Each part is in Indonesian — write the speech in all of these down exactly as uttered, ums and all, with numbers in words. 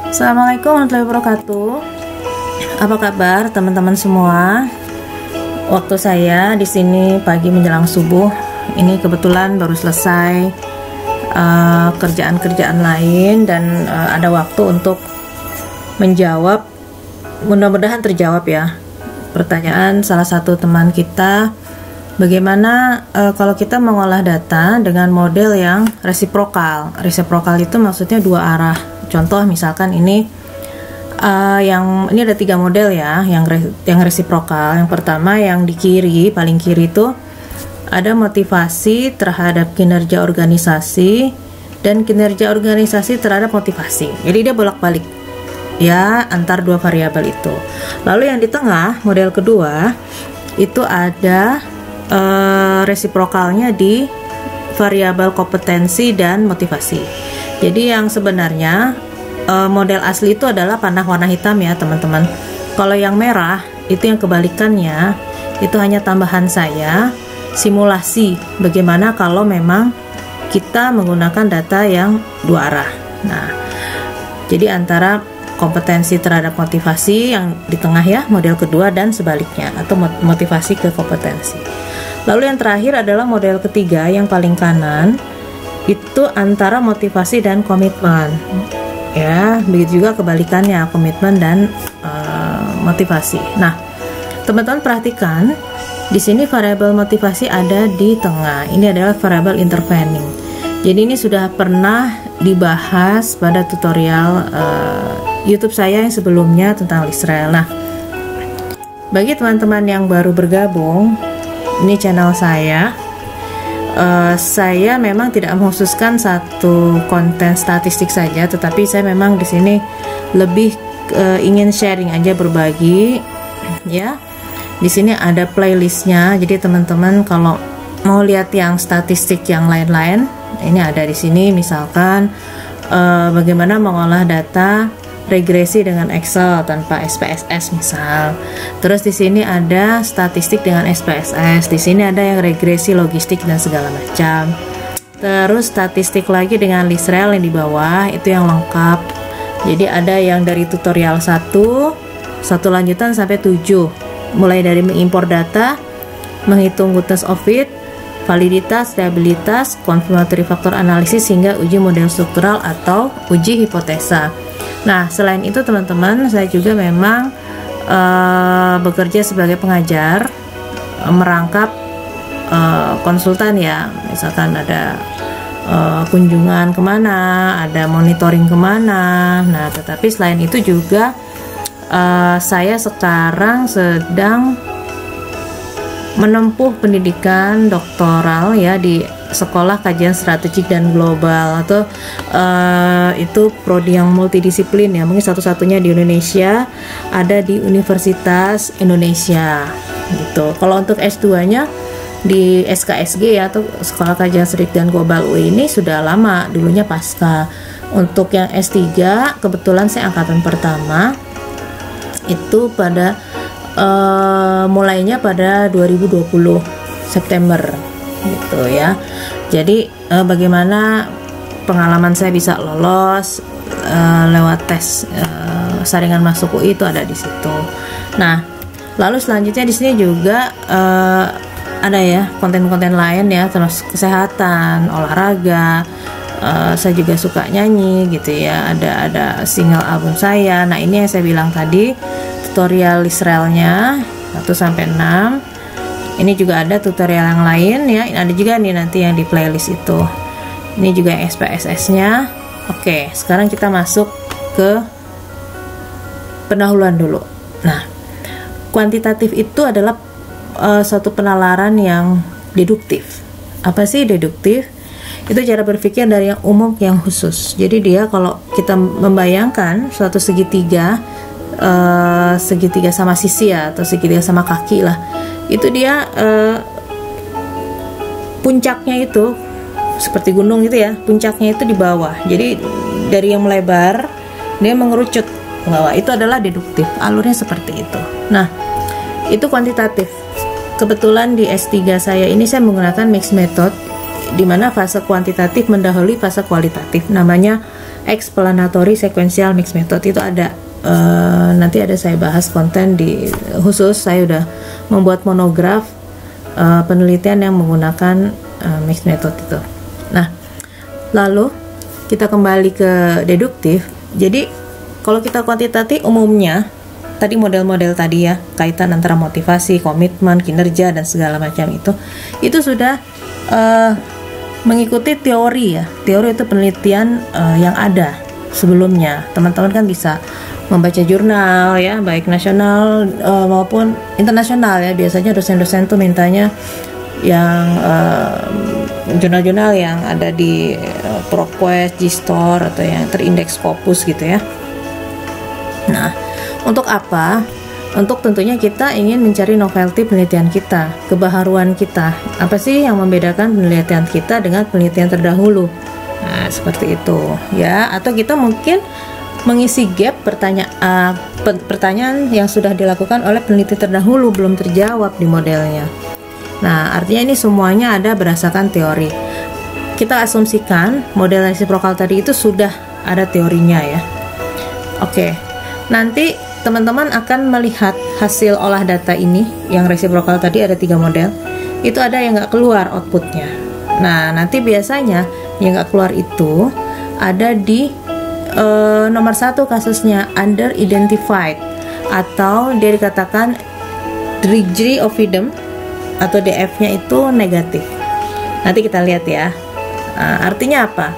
Assalamualaikum warahmatullahi wabarakatuh. Apa kabar teman-teman semua? Waktu saya di sini pagi menjelang subuh. Ini kebetulan baru selesai uh, kerjaan-kerjaan lain dan uh, ada waktu untuk menjawab. Mudah-mudahan terjawab ya. Pertanyaan salah satu teman kita, bagaimana uh, kalau kita mengolah data dengan model yang resiprokal. Resiprokal itu maksudnya dua arah. Contoh misalkan ini uh, yang ini ada tiga model ya, yang re, yang resiprokal. Yang pertama yang di kiri, paling kiri itu ada motivasi terhadap kinerja organisasi dan kinerja organisasi terhadap motivasi. Jadi dia bolak-balik ya antar dua variabel itu. Lalu yang di tengah model kedua itu ada uh, resiprokalnya di variabel kompetensi dan motivasi. Jadi yang sebenarnya uh, model asli itu adalah panah warna hitam ya teman-teman. Kalau yang merah itu yang kebalikannya, itu hanya tambahan saya simulasi bagaimana kalau memang kita menggunakan data yang dua arah. Nah, jadi antara kompetensi terhadap motivasi yang di tengah ya model kedua dan sebaliknya, atau motivasi ke kompetensi. Lalu yang terakhir adalah model ketiga yang paling kanan, itu antara motivasi dan komitmen ya, begitu juga kebalikannya komitmen dan uh, motivasi. Nah teman-teman perhatikan di sini variabel motivasi ada di tengah, ini adalah variabel intervening. Jadi ini sudah pernah dibahas pada tutorial uh, YouTube saya yang sebelumnya tentang Lisrel. Nah bagi teman-teman yang baru bergabung, ini channel saya. Uh, saya memang tidak mengkhususkan satu konten statistik saja, tetapi saya memang di sini lebih uh, ingin sharing aja, berbagi ya. Di sini ada playlistnya, jadi teman-teman kalau mau lihat yang statistik yang lain-lain, ini ada di sini. Misalkan uh, bagaimana mengolah data regresi dengan Excel tanpa S P S S misal. Terus di sini ada statistik dengan S P S S. Di sini ada yang regresi logistik dan segala macam. Terus statistik lagi dengan Lisrel yang di bawah, itu yang lengkap. Jadi ada yang dari tutorial satu, satu lanjutan sampai tujuh. Mulai dari mengimpor data, menghitung goodness of fit, validitas, stabilitas, confirmatory factor analisis hingga uji model struktural atau uji hipotesa. Nah, selain itu teman-teman, saya juga memang uh, bekerja sebagai pengajar, uh, merangkap uh, konsultan ya. Misalkan ada uh, kunjungan kemana, ada monitoring kemana. Nah, tetapi selain itu juga uh, saya sekarang sedang menempuh pendidikan doktoral ya di Sekolah Kajian Strategik dan Global, atau uh, itu prodi yang multidisiplin ya, mungkin satu-satunya di Indonesia, ada di Universitas Indonesia gitu. Kalau untuk S dua nya di S K S G ya, atau Sekolah Kajian Strategik dan Global U I ini sudah lama, dulunya pasca. Untuk yang S tiga kebetulan saya angkatan pertama, itu pada uh, mulainya pada dua ribu dua puluh September gitu ya. Jadi eh, bagaimana pengalaman saya bisa lolos eh, lewat tes eh, saringan masuk U I itu ada di situ. Nah, lalu selanjutnya di sini juga eh, ada ya konten-konten lain ya, termasuk kesehatan, olahraga. Eh, saya juga suka nyanyi gitu ya. Ada ada single album saya. Nah, ini yang saya bilang tadi, tutorial Lisrelnya satu sampai enam. Ini juga ada tutorial yang lain ya. Ada juga nih nanti yang di playlist itu. Ini juga yang S P S S-nya. Oke, sekarang kita masuk ke pendahuluan dulu. Nah, kuantitatif itu adalah uh, suatu penalaran yang deduktif. Apa sih deduktif? Itu cara berpikir dari yang umum ke yang khusus. Jadi dia kalau kita membayangkan suatu segitiga, uh, segitiga sama sisi ya, atau segitiga sama kaki lah. Itu dia uh, puncaknya itu seperti gunung gitu ya, puncaknya itu di bawah. Jadi dari yang melebar dia mengerucut ke bawah, itu adalah deduktif, alurnya seperti itu. Nah, itu kuantitatif. Kebetulan di S tiga saya ini saya menggunakan mixed method, di mana fase kuantitatif mendahului fase kualitatif, namanya explanatory sequential mixed method. Itu ada uh, nanti ada saya bahas konten di khusus, saya udah membuat monograf uh, penelitian yang menggunakan uh, mixed method itu. Nah, lalu kita kembali ke deduktif. Jadi kalau kita kuantitatif umumnya tadi model-model tadi ya, kaitan antara motivasi, komitmen, kinerja dan segala macam itu itu sudah uh, mengikuti teori ya. Teori itu penelitian uh, yang ada sebelumnya. Teman-teman kan bisa membaca jurnal ya, baik nasional uh, maupun internasional ya. Biasanya dosen-dosen tuh mintanya yang uh, jurnal-jurnal yang ada di uh, ProQuest, G-Store atau yang terindeks Scopus gitu ya. Nah, untuk apa? Untuk tentunya kita ingin mencari novelty penelitian kita, kebaharuan kita. Apa sih yang membedakan penelitian kita dengan penelitian terdahulu? Nah, seperti itu ya. Atau kita mungkin mengisi gap pertanyaan uh, pertanyaan yang sudah dilakukan oleh peneliti terdahulu belum terjawab di modelnya. Nah, artinya ini semuanya ada berdasarkan teori. Kita asumsikan model resiprokal tadi itu sudah ada teorinya ya. Oke, nanti teman-teman akan melihat hasil olah data ini yang resiprokal tadi ada tiga model. Itu ada yang nggak keluar outputnya. Nah, nanti biasanya yang nggak keluar itu ada di uh, nomor satu kasusnya under identified, atau dia dikatakan degree of freedom atau D F-nya itu negatif. Nanti kita lihat ya. Nah, artinya apa?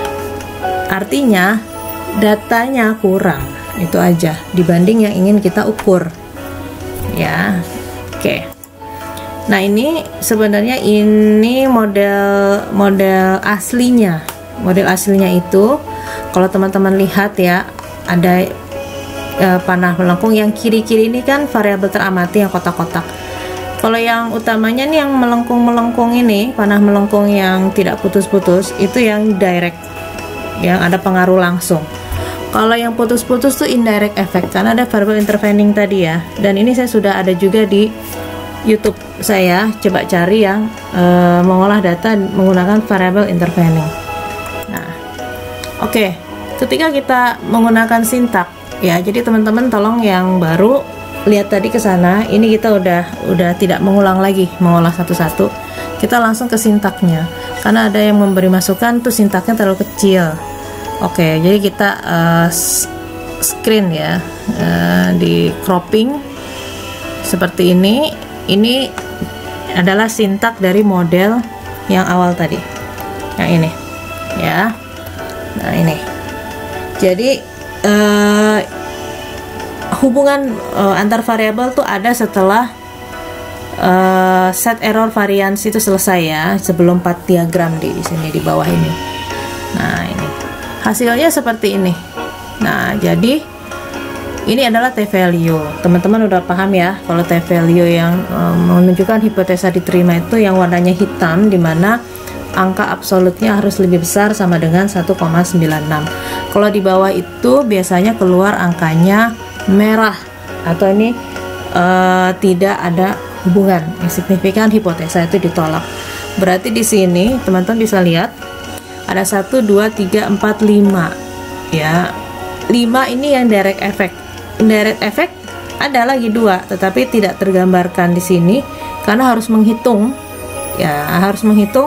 Artinya datanya kurang, itu aja dibanding yang ingin kita ukur ya. Oke, nah ini sebenarnya ini model model aslinya. Model aslinya itu kalau teman-teman lihat ya, ada e, panah melengkung yang kiri-kiri ini kan variabel teramati yang kotak-kotak. Kalau yang utamanya nih yang melengkung-melengkung ini, panah melengkung yang tidak putus-putus, itu yang direct, yang ada pengaruh langsung. Kalau yang putus-putus tuh indirect effect, karena ada variable intervening tadi ya. Dan ini saya sudah ada juga di YouTube saya, coba cari yang e, mengolah data menggunakan variable intervening. Nah, oke, okay. Ketika kita menggunakan sintak, ya, jadi teman-teman tolong yang baru lihat tadi ke sana. Ini kita udah udah tidak mengulang lagi mengolah satu-satu. Kita langsung ke sintaknya, karena ada yang memberi masukan tuh sintaknya terlalu kecil. Oke, jadi kita uh, screen ya, uh, di cropping seperti ini. Ini adalah sintak dari model yang awal tadi, yang ini, ya. Nah ini, jadi uh, hubungan uh, antar variabel tuh ada setelah uh, set error variance itu selesai ya, sebelum empat diagram di, di sini di bawah ini. Nah ini hasilnya seperti ini. Nah, jadi ini adalah t-value. Teman-teman udah paham ya, kalau t-value yang um, menunjukkan hipotesa diterima itu yang warnanya hitam, dimana angka absolutnya harus lebih besar sama dengan satu koma sembilan enam. Kalau di bawah itu biasanya keluar angkanya merah, atau ini uh, tidak ada hubungan yang signifikan, hipotesa itu ditolak. Berarti di sini teman-teman bisa lihat ada satu, dua, tiga, empat, lima ya. lima ini yang direct effect. Indirect effect ada lagi dua, tetapi tidak tergambarkan di sini karena harus menghitung ya, harus menghitung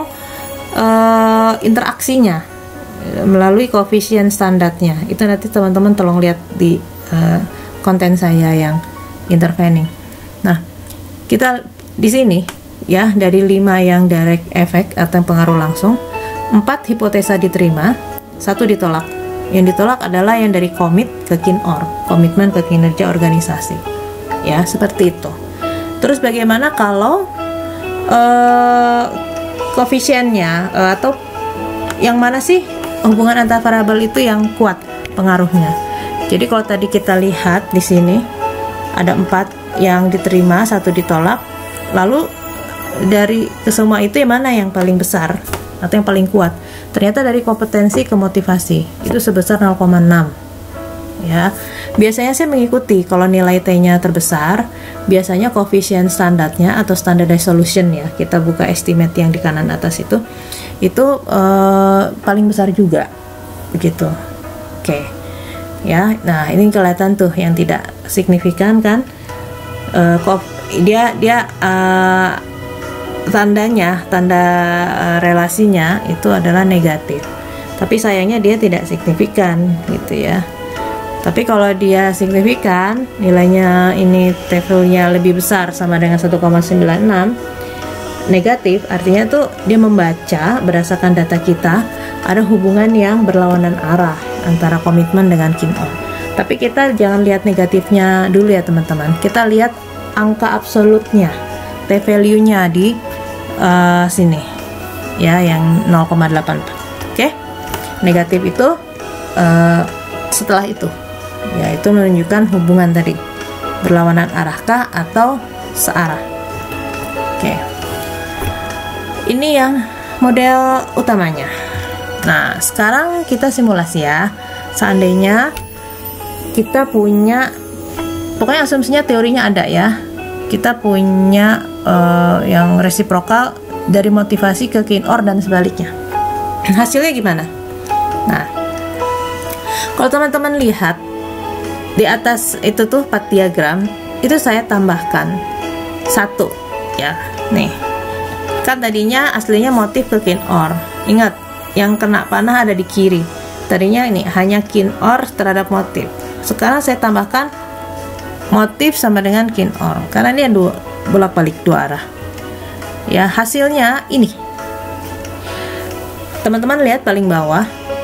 uh, interaksinya melalui koefisien standarnya. Itu nanti teman-teman tolong lihat di uh, konten saya yang intervening. Nah, kita di sini ya, dari lima yang direct effect atau pengaruh langsung, empat hipotesa diterima, satu ditolak. Yang ditolak adalah yang dari komit ke kin-or, komitmen ke kinerja organisasi. Ya, seperti itu. Terus bagaimana kalau uh, koefisiennya uh, atau yang mana sih hubungan antar variabel itu yang kuat pengaruhnya? Jadi kalau tadi kita lihat di sini ada empat yang diterima, satu ditolak. Lalu dari kesemua itu yang mana yang paling besar atau yang paling kuat? Ternyata dari kompetensi ke motivasi itu sebesar nol koma enam. Ya, biasanya sih mengikuti kalau nilai T-nya terbesar, biasanya koefisien standarnya atau standardized solution ya, kita buka estimate yang di kanan atas itu, itu uh, paling besar juga, begitu. Oke, ya. Nah, ini kelihatan tuh yang tidak signifikan kan? Uh, kok dia dia uh, tandanya, tanda uh, relasinya itu adalah negatif. Tapi sayangnya dia tidak signifikan gitu ya. Tapi kalau dia signifikan, nilainya ini T V L-nya lebih besar sama dengan satu koma sembilan enam, negatif, artinya tuh dia membaca berdasarkan data kita ada hubungan yang berlawanan arah antara komitmen dengan kin or. Tapi kita jangan lihat negatifnya dulu ya teman-teman. Kita lihat angka absolutnya, T value-nya di uh, sini ya, yang nol koma delapan empat. Oke, negatif itu uh, setelah itu ya, itu menunjukkan hubungan tadi berlawanan arahkah atau searah. Oke, ini yang model utamanya. Nah, sekarang kita simulasi ya. Seandainya kita punya, pokoknya asumsinya teorinya ada ya, kita punya uh, yang resiprokal dari motivasi ke kin or dan sebaliknya. Hasilnya gimana? Nah, kalau teman-teman lihat di atas itu tuh empat diagram, itu saya tambahkan satu ya. Nih, kan tadinya aslinya motif ke kin or. Ingat, yang kena panah ada di kiri. Tadinya ini hanya kin or terhadap motif. Sekarang saya tambahkan motif sama dengan kin or, karena ini dua bolak-balik dua arah. Ya, hasilnya ini. Teman-teman lihat paling bawah.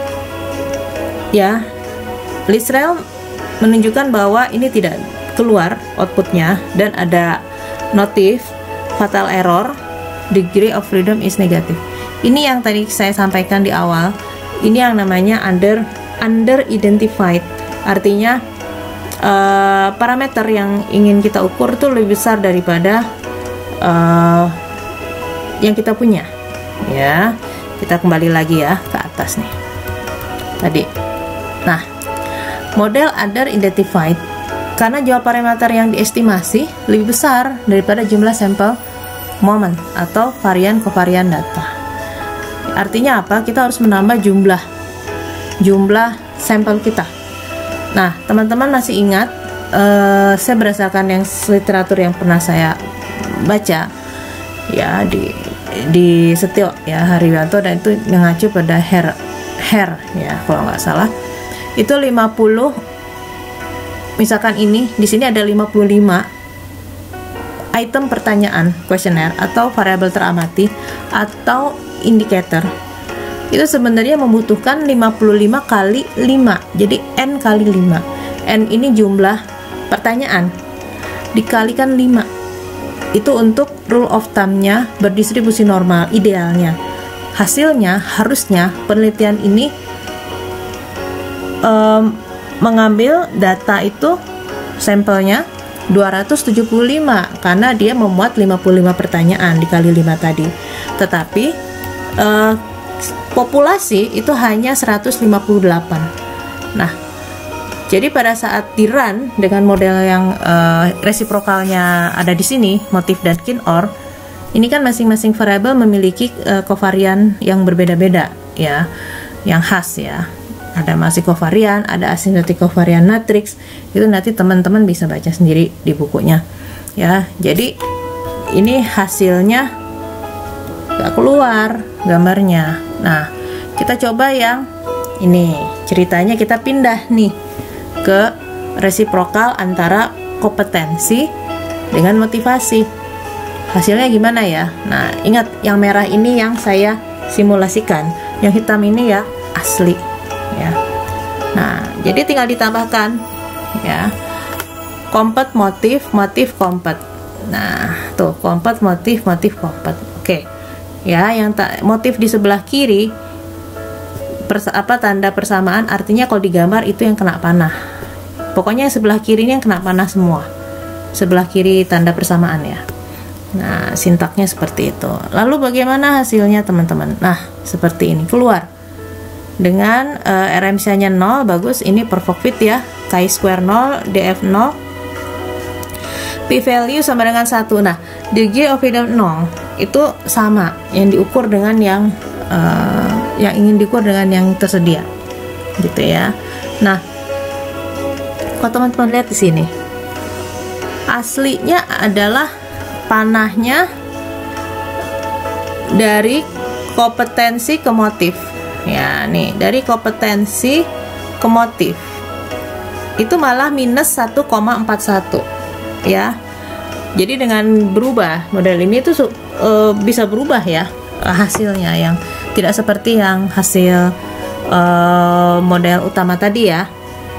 Ya, Lisrel menunjukkan bahwa ini tidak keluar outputnya dan ada notif fatal error, degree of freedom is negative. Ini yang tadi saya sampaikan di awal. Ini yang namanya under under identified. Artinya uh, parameter yang ingin kita ukur itu lebih besar daripada uh, yang kita punya. Ya, kita kembali lagi ya ke atas nih. Tadi. Nah, model under identified karena jumlah parameter yang diestimasi lebih besar daripada jumlah sampel moment atau varian kovarian data. Artinya apa? Kita harus menambah jumlah jumlah sampel kita. Nah, teman-teman masih ingat uh, saya berdasarkan yang literatur yang pernah saya baca ya di di Setio ya Haryanto, dan itu mengacu pada Her Her ya kalau nggak salah. Itu lima puluh, misalkan ini di sini ada lima puluh lima item pertanyaan kuesioner atau variabel teramati atau indikator. Itu sebenarnya membutuhkan lima puluh lima kali lima, jadi N kali lima. N ini jumlah pertanyaan dikalikan lima. Itu untuk rule of thumb-nya berdistribusi normal idealnya. Hasilnya harusnya penelitian ini Um, mengambil data itu sampelnya dua ratus tujuh puluh lima karena dia memuat lima puluh lima pertanyaan dikali lima tadi. Tetapi uh, populasi itu hanya seratus lima puluh delapan. Nah, jadi pada saat di run dengan model yang uh, resiprokalnya ada di sini, motif dan kin or, ini kan masing-masing variabel memiliki uh, kovarian yang berbeda-beda ya, yang khas ya. Ada masih kovarian, ada asimptotik kovarian matrix. Itu nanti teman-teman bisa baca sendiri di bukunya ya. Jadi ini hasilnya gak keluar gambarnya. Nah, kita coba yang ini. Ceritanya kita pindah nih ke resiprokal antara kompetensi dengan motivasi. Hasilnya gimana ya? Nah, ingat yang merah ini yang saya simulasikan, yang hitam ini ya asli ya. Nah, jadi tinggal ditambahkan ya, kompet motif motif kompet. Nah, tuh kompet motif motif kompet. Oke ya, yang motif di sebelah kiri persa apa tanda persamaan, artinya kalau digambar itu yang kena panah. Pokoknya sebelah kiri ini yang kena panah semua, sebelah kiri tanda persamaan ya. Nah, sintaknya seperti itu. Lalu bagaimana hasilnya teman-teman? Nah, seperti ini keluar dengan uh, R M C-nya nol, bagus. Ini perfect fit ya, chi-square nol, D F nol, p-value sama dengan satu. Nah, degree of freedom nol itu sama yang diukur dengan yang uh, yang ingin diukur dengan yang tersedia gitu ya. Nah, kalau teman-teman lihat di sini, aslinya adalah panahnya dari kompetensi ke motif. Ya, nih dari kompetensi ke motif itu malah minus satu koma empat satu, ya. Jadi dengan berubah model ini tuh e, bisa berubah ya hasilnya, yang tidak seperti yang hasil e, model utama tadi ya.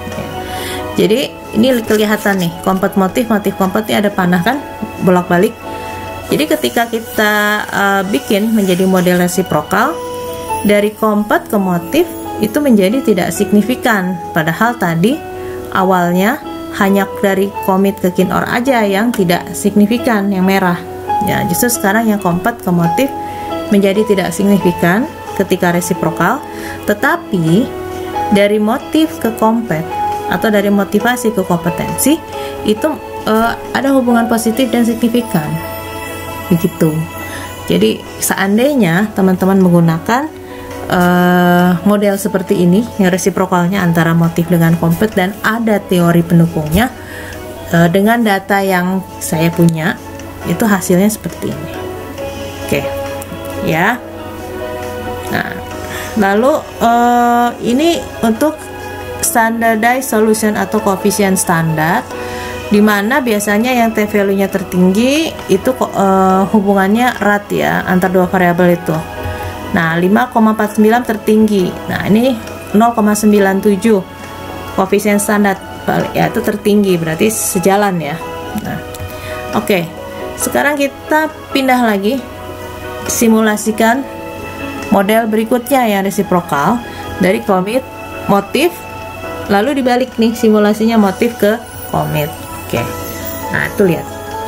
Jadi ini kelihatan nih, kompet motif, motif kompet ini ada panah kan, bolak-balik. Jadi ketika kita uh, bikin menjadi model resiprokal, dari kompet ke motif itu menjadi tidak signifikan. Padahal tadi awalnya hanya dari komit ke kin or aja yang tidak signifikan, yang merah. Ya, justru sekarang yang kompet ke motif menjadi tidak signifikan ketika resiprokal. Tetapi dari motif ke kompet atau dari motivasi ke kompetensi itu uh, ada hubungan positif dan signifikan. Begitu. Jadi seandainya teman-teman menggunakan uh, model seperti ini yang resiprokalnya antara motif dengan kompet dan ada teori pendukungnya, uh, dengan data yang saya punya itu hasilnya seperti ini. Oke, ya. Nah, lalu uh, ini untuk standardized solution atau koefisien standar, di mana biasanya yang T value-nya tertinggi itu uh, hubungannya erat ya antar dua variabel itu. Nah, lima koma empat sembilan tertinggi. Nah, ini nol koma sembilan tujuh koefisien standar ya, itu tertinggi, berarti sejalan ya. Nah, oke. Okay. Sekarang kita pindah lagi, simulasikan model berikutnya yang resiprokal dari komit motif, lalu dibalik nih simulasinya motif ke komit. Oke, nah itu lihat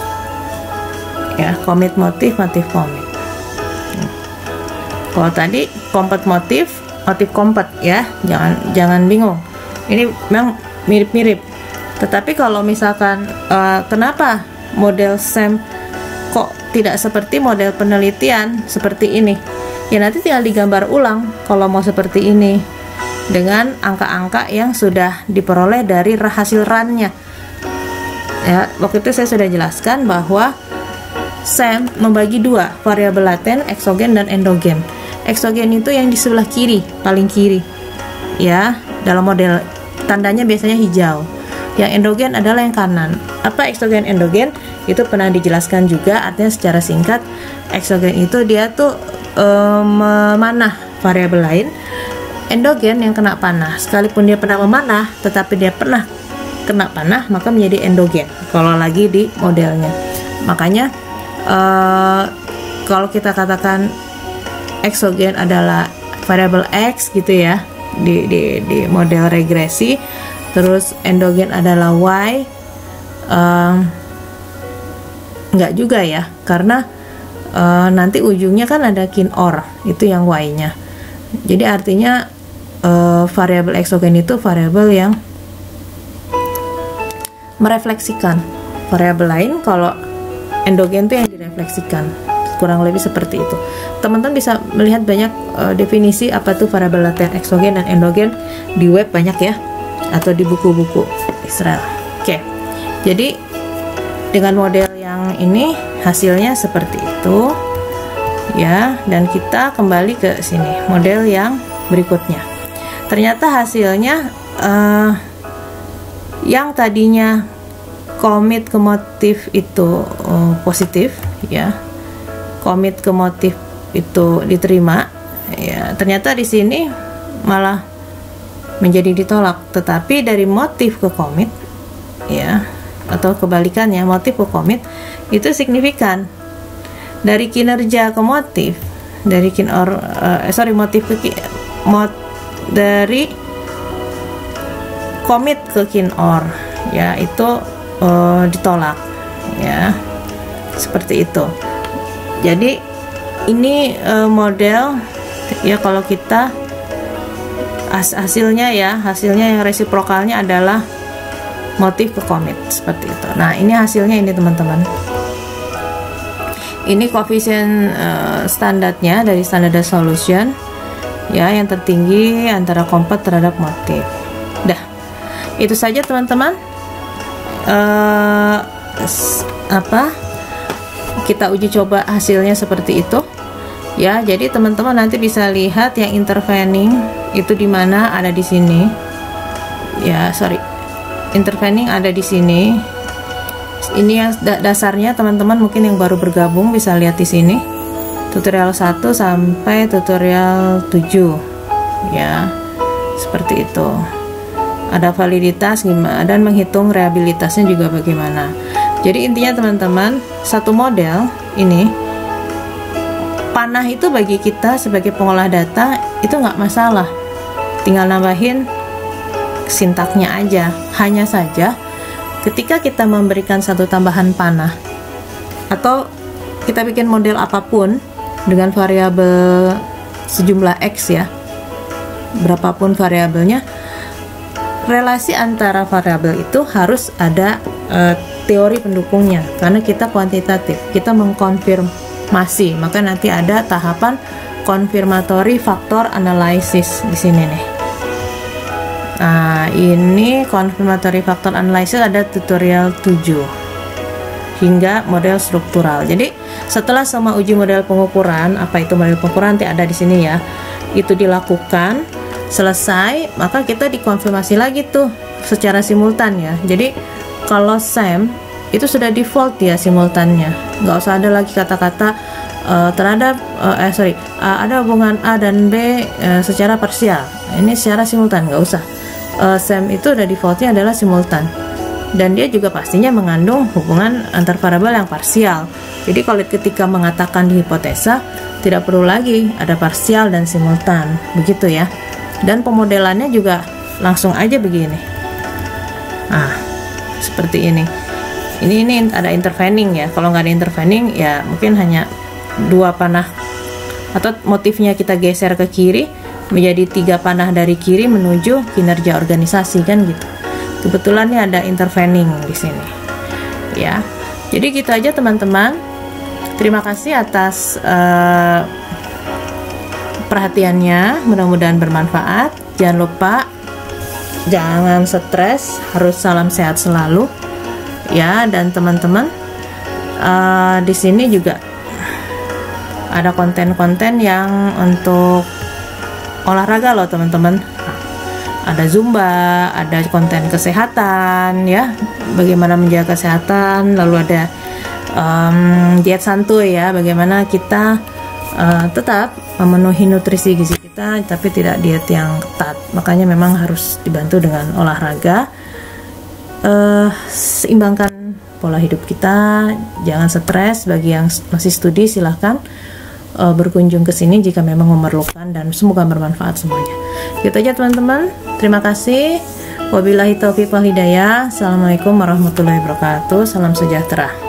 ya, komit motif, motif komit. Hmm. Kalau tadi kompet motif, motif kompet ya, jangan jangan bingung. Ini memang mirip-mirip. Tetapi kalau misalkan uh, kenapa model S E M kok tidak seperti model penelitian seperti ini? Ya nanti tinggal digambar ulang kalau mau seperti ini dengan angka-angka yang sudah diperoleh dari hasil run-nya. Ya, waktu itu saya sudah jelaskan bahwa S E M membagi dua, variabel laten, eksogen dan endogen. Eksogen itu yang di sebelah kiri, paling kiri. Ya, dalam model tandanya biasanya hijau. Yang endogen adalah yang kanan. Apa eksogen endogen? Itu pernah dijelaskan juga, artinya secara singkat, eksogen itu dia tuh e, memanah variabel lain. Endogen yang kena panah, sekalipun dia pernah memanah, tetapi dia pernah kena panah, maka menjadi endogen kalau lagi di modelnya. Makanya uh, kalau kita katakan eksogen adalah variabel X gitu ya di, di, di model regresi, terus endogen adalah Y, um, enggak juga ya, karena uh, nanti ujungnya kan ada kin or, itu yang Y-nya. Jadi artinya uh, variabel eksogen itu variabel yang merefleksikan variabel lain, kalau endogen itu yang direfleksikan, kurang lebih seperti itu. Teman-teman bisa melihat banyak uh, definisi apa tuh variabel laten, eksogen dan endogen di web banyak ya, atau di buku-buku Israel. Oke, jadi dengan model yang ini hasilnya seperti itu ya, dan kita kembali ke sini model yang berikutnya. Ternyata hasilnya uh, yang tadinya komit ke motif itu uh, positif ya, komit ke motif itu diterima ya, ternyata di sini malah menjadi ditolak. Tetapi dari motif ke komit ya, atau kebalikannya motif ke komit itu signifikan. Dari kinerja ke motif, dari kin or uh, sorry motif ke mot dari komit ke kin or ya, itu uh, ditolak ya, seperti itu. Jadi ini uh, model ya, kalau kita has hasilnya ya, hasilnya yang resiprokalnya adalah motif ke komit seperti itu. Nah, ini hasilnya ini teman-teman. Ini koefisien uh, standarnya dari standardized solution ya, yang tertinggi antara kompet terhadap motif. Dah. Itu saja teman-teman, uh, apa kita uji coba hasilnya seperti itu ya. Jadi teman-teman nanti bisa lihat yang intervening itu di mana, ada di sini ya. Sorry, intervening ada di sini. Ini yang dasarnya teman-teman, mungkin yang baru bergabung bisa lihat di sini, tutorial satu sampai tutorial tujuh ya, seperti itu. Ada validitas gimana dan menghitung rehabilitasnya juga bagaimana. Jadi intinya teman-teman, satu model ini panah itu bagi kita sebagai pengolah data itu nggak masalah, tinggal nambahin sintaknya aja. Hanya saja ketika kita memberikan satu tambahan panah atau kita bikin model apapun dengan variabel sejumlah X ya, berapapun variabelnya, relasi antara variabel itu harus ada uh, teori pendukungnya, karena kita kuantitatif, kita mengkonfirmasi, maka nanti ada tahapan konfirmatory factor analysis di sini nih. Nah, ini confirmatory factor analysis ada tutorial tujuh hingga model struktural. Jadi setelah semua uji model pengukuran, apa itu model pengukuran nanti ada di sini ya, itu dilakukan selesai, maka kita dikonfirmasi lagi tuh secara simultan ya. Jadi kalau S A M itu sudah default ya simultannya, nggak usah ada lagi kata-kata uh, terhadap uh, eh sorry uh, ada hubungan A dan B uh, secara parsial. Ini secara simultan, nggak usah. uh, S A M itu udah defaultnya adalah simultan, dan dia juga pastinya mengandung hubungan antar variabel yang parsial. Jadi kalau ketika mengatakan di hipotesa, tidak perlu lagi ada parsial dan simultan, begitu ya. Dan pemodelannya juga langsung aja begini. Nah, seperti ini. Ini ini ada intervening ya. Kalau nggak ada intervening ya mungkin hanya dua panah, atau motifnya kita geser ke kiri menjadi tiga panah dari kiri menuju kinerja organisasi kan gitu. Kebetulan ini ada intervening di sini. Ya. Jadi gitu aja teman-teman. Terima kasih atas uh, perhatiannya, mudah-mudahan bermanfaat. Jangan lupa jangan stres, harus salam sehat selalu ya. Dan teman-teman uh, di sini juga ada konten-konten yang untuk olahraga loh teman-teman. Ada Zumba, ada konten kesehatan ya, bagaimana menjaga kesehatan, lalu ada um, diet santuy ya, bagaimana kita uh, tetap memenuhi nutrisi gizi kita tapi tidak diet yang ketat. Makanya memang harus dibantu dengan olahraga. Uh, seimbangkan pola hidup kita, jangan stres. Bagi yang masih studi silahkan uh, berkunjung ke sini jika memang memerlukan, dan semoga bermanfaat semuanya. Gitu aja teman-teman. Terima kasih. Wabillahi taufiq wal hidayah. Assalamualaikum warahmatullahi wabarakatuh. Salam sejahtera.